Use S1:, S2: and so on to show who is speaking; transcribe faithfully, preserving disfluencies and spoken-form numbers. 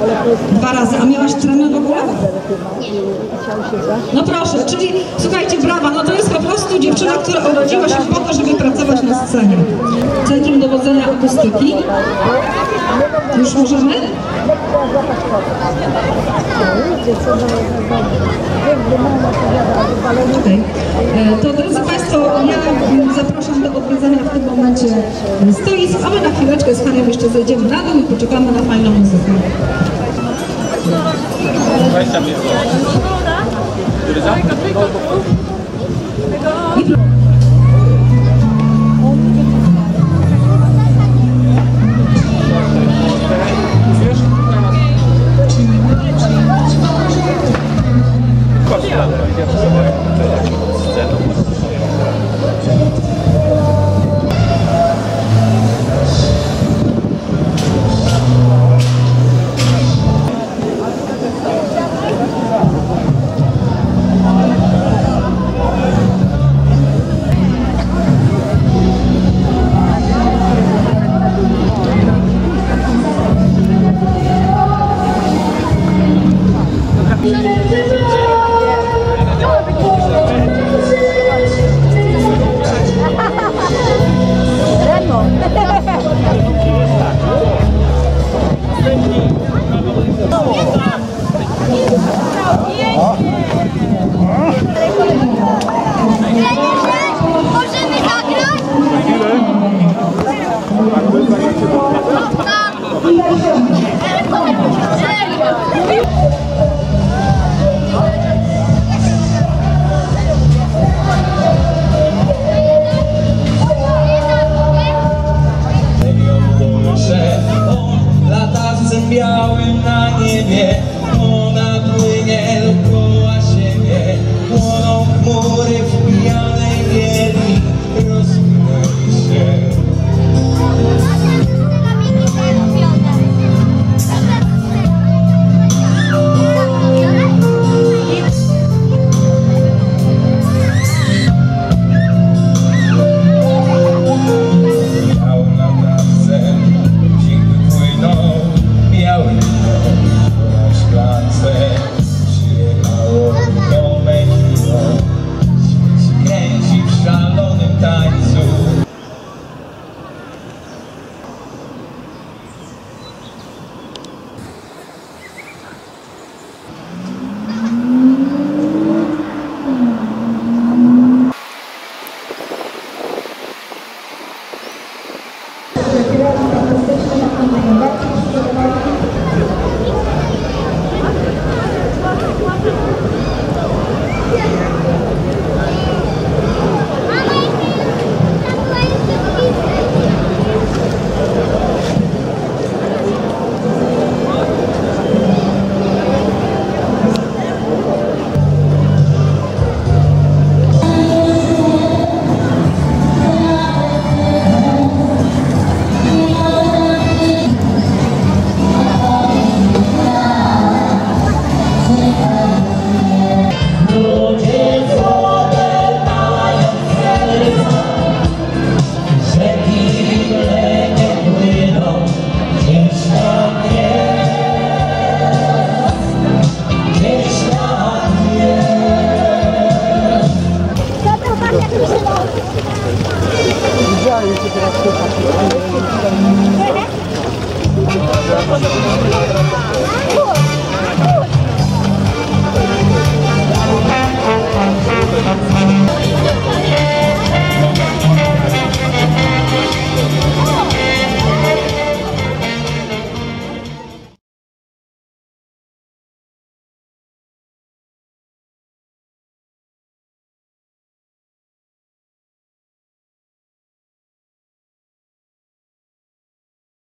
S1: Dwa razy. A miałaś tremę w ogóle? No proszę, czyli słuchajcie, brawa, no to jest po prostu dziewczyna, która urodziła się po to, żeby pracować na scenie. Centrum Dowodzenia Akustyki. Już możemy? Okay. To drodzy Państwo, ja zapraszam do odwiedzania w tym momencie stoisk, a my na chwileczkę z Hanią jeszcze zejdziemy na dół i poczekamy na fajną muzykę.
S2: Białym na niebie, ona płynie dookoła siebie. Płoną chmury w pijanej bieli, rozpłynęły się.